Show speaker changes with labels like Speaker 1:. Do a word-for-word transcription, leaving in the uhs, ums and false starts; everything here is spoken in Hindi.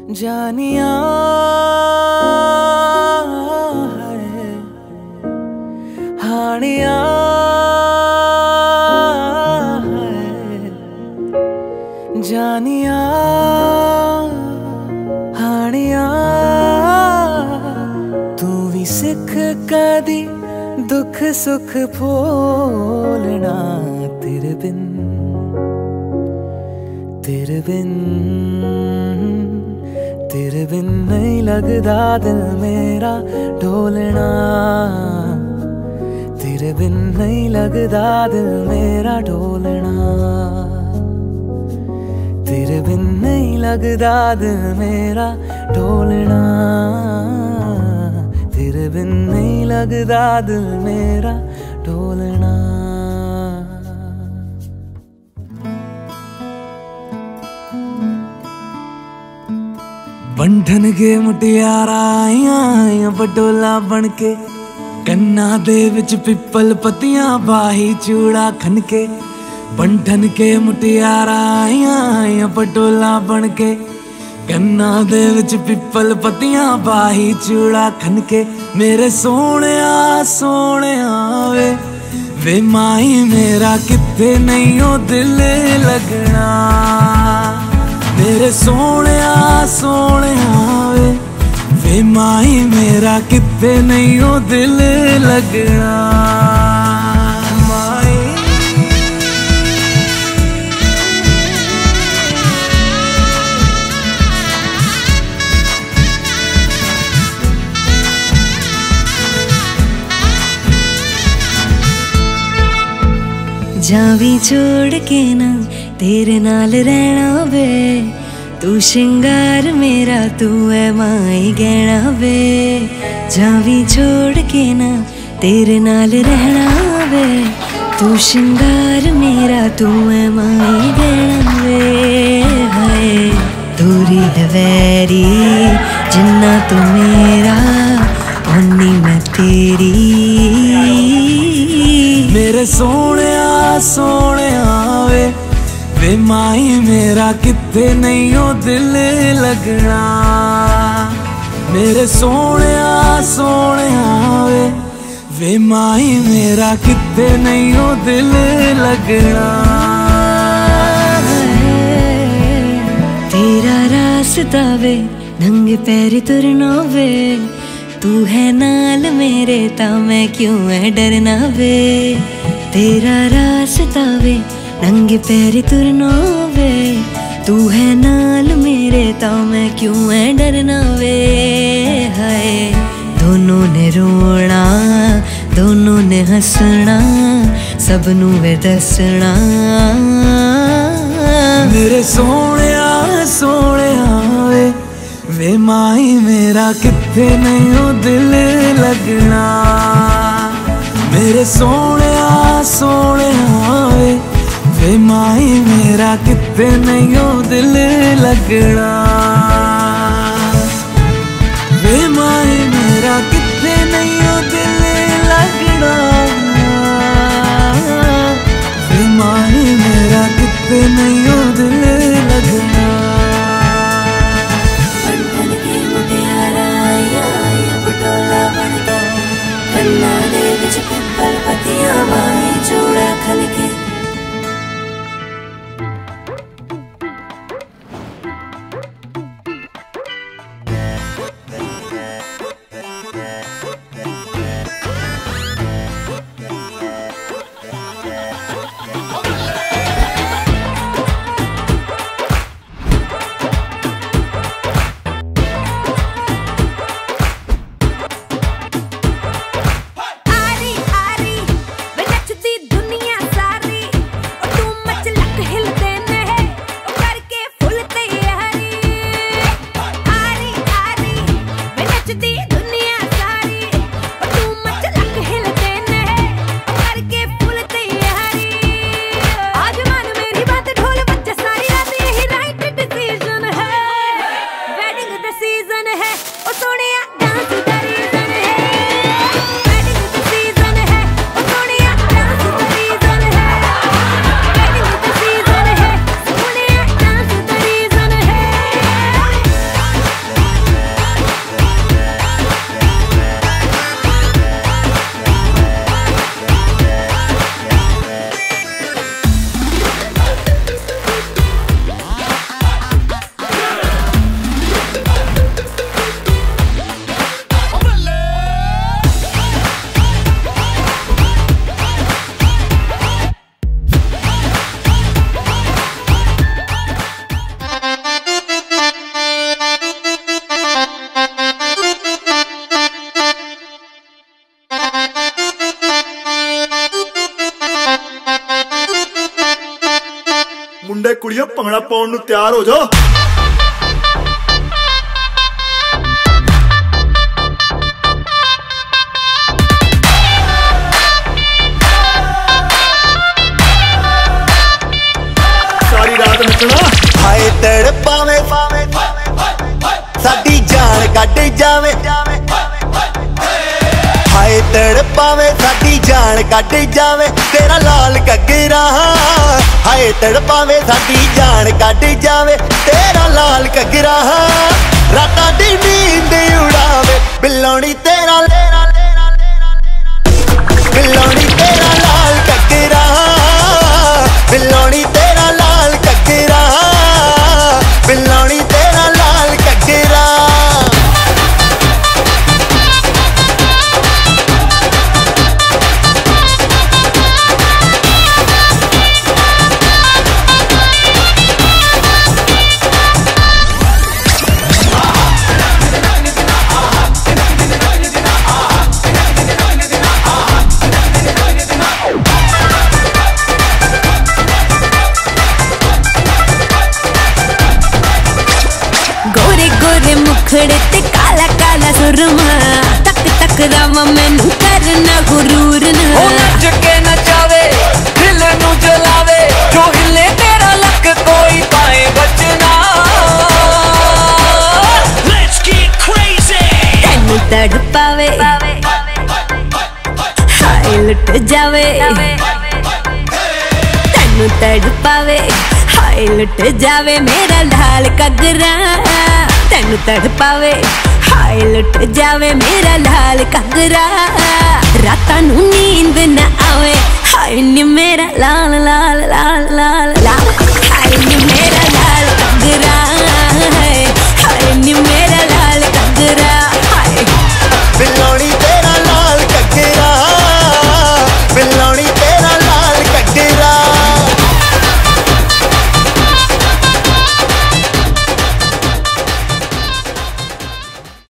Speaker 1: जानिया है हानिया है जानिया हानिया तू भी सिख कदी दुख सुख भोलना तेरे बिन तेरे बिन तेरे बिन नहीं लगदा दिल मेरा ढोलना तेरे बिन नहीं लगदा दिल मेरा ढोलना तेरे बिन नहीं लगदा दिल मेरा ढोलना तेरे बिन नहीं लगदा दिल मेरा ढोलना। बंधन के मुटियारा आइया पटोला बन के कन्ना दे विच पिपल पतियां बाही चूड़ा खन के बंधन के मुटियारा आइया पटोला बन के कन्ना दे विच पिपल पतियां बाही चूड़ा खन के मेरे सोने सोने वे वे माही मेरा किथे नहीं ओ दिल लगना मेरे सोने सोने वे वे माही मेरा किथे नहीं ओ दिल लगना माही
Speaker 2: जावी छोड़ के ना तेरे नाल रहना वे तू श्रृंगार मेरा तू है माई गहना वे जावी छोड़ के ना तेरे नाल रहना वे तू श्रृंगार मेरा तू है माई गहना वे हाय दूरी है वैरी जिन्ना तू मेरा ओनी मैं तेरी
Speaker 1: मेरे सोने सोने वे वे माही मेरा किथे नहीं ओ दिल लगना मेरे सोने सोने वे वे माही मेरा किथे नहीं ओ दिल लगना
Speaker 2: तेरा रास्ता वे नंगे पैर तुरना वे तू है नाल मेरे ता मैं क्यों है डरना वे तेरा रास्ता वे नंगे पैर तुरना वे तू है नाल मेरे ता मैं क्यों है डरना वे हाय दोनों ने रोना दोनों ने हंसना सबनू वे दसना
Speaker 1: मेरे सोने सोने वे वे माही मेरा किथे नहीं ओ दिल लगना मेरे सोने सोने वे वे माही मेरा किथे नहीं ओ दिल लगना वे माही मेरा किथे नहीं ओ दिल लगना वे माही मेरा किथे नहीं ओ दिल लगना
Speaker 2: चूड़ा खन के
Speaker 3: मुंडे कुड़ियां भंगड़ा पाउण नूं तैयार हो जाओ। सारी रात नचना।
Speaker 4: हाय तड़पावे साडी जान कट जावे, हाय तड़पावे साडी जान कट जावे तेरा लाल घग्गरा, हाय तड़पावे साडी जान कट जावे तेरा लाल घग्गरा, रातां दी नींद उड़ावे बिल्लोनी तेरा बिल्लोनी तेरा लाल घग्गरा, बिल्लोनी तेरा लाल घग्गरा, बिल्लोनी तेरा लाल घग्गरा।
Speaker 2: मुखड़े ते काला काला सुरमा, तक तक रावा मैनू करना गुरूर ना।
Speaker 5: ओ नच के नचावे दिल नू जलावे, जो हिले तेरा लक कोई पाए बचना। Let's get crazy।
Speaker 2: तैनू तड़पावे हाय लुट जावे, तैनू तड़पावे हाय लुट जावे मेरा लाल घग्गरा, तैनू तड़पावे हाय लुट जावे मेरा लाल घग्गरा, रातां नू नींद न आवे हाय नी मेरा लाल लाल